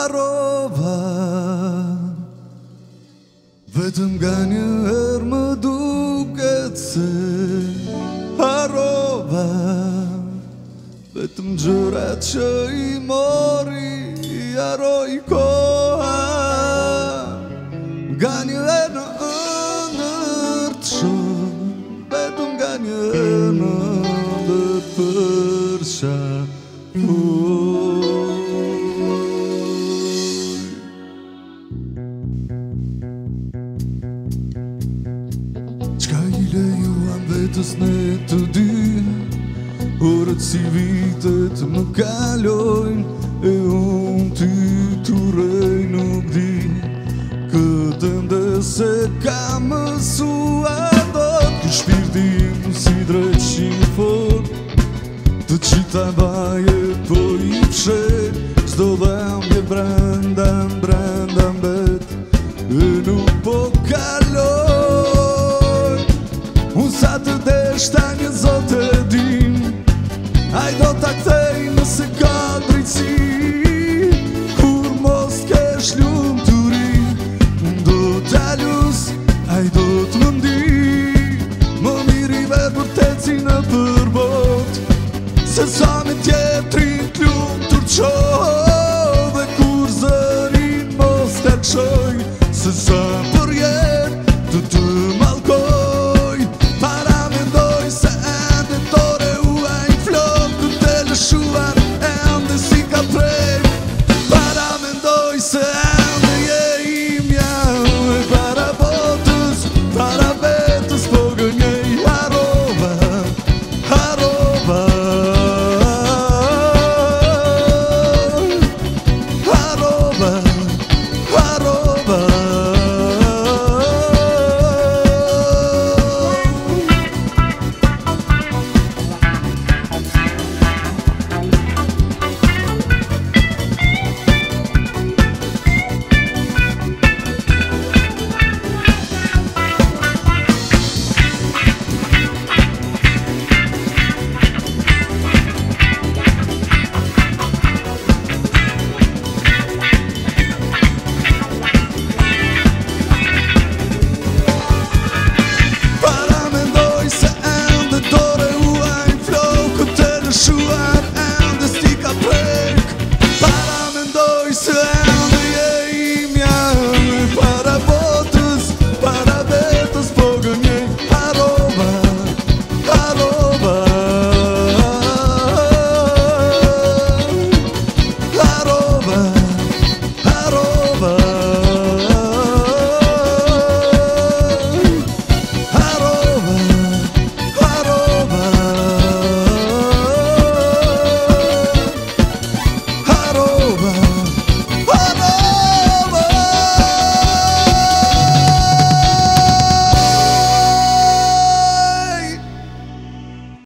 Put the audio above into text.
harrova. Vetëm nga një herë më duket se harrova. Vetëm gjërat që i mori i harroi koha. Nga një herë në ëndër të shoh, vetëm nga një herë në ëndër përsha. Qka i lejuan vetës ne të dy, orët si vitet më kalojnë, e unë ty t'urrej nuk di. Këtë ndese ka mësuar dot, ky shpirtin si drejt shifon, të qita baje po i pshet, s'do dhambje brenda mbet, e nuk po kaloj. Unë sa të deshta një zot e din, ai do t'a kthej nëse ka drejtësi. Kur mos kesh lumturi, unë do t'a lus, ai do t'më ndi. Më miri vetë për teci në përbot, se sa me tjetrin t'lumtur qoh. Dhe kur zërin mos t'a qoj, se sa